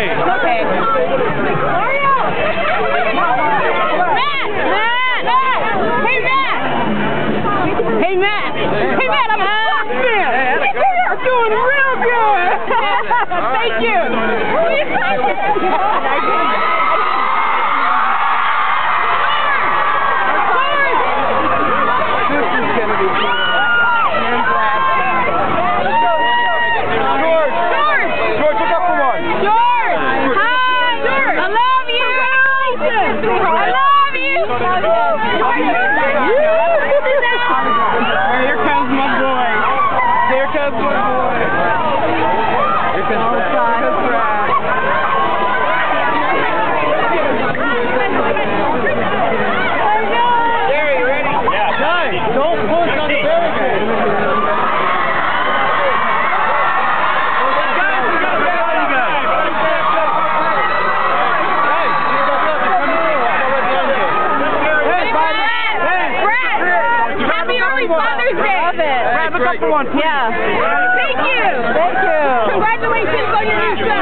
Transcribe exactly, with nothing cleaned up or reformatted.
birthday. Okay. Mario! Matt! Matt! Matt! Hey, Matt! Hey, Matt! Hey, Matt, I'm a fuck fan! You're doing real good! Thank you! Grab a couple one, please. Yeah. Thank you. Thank you. Congratulations on your new show.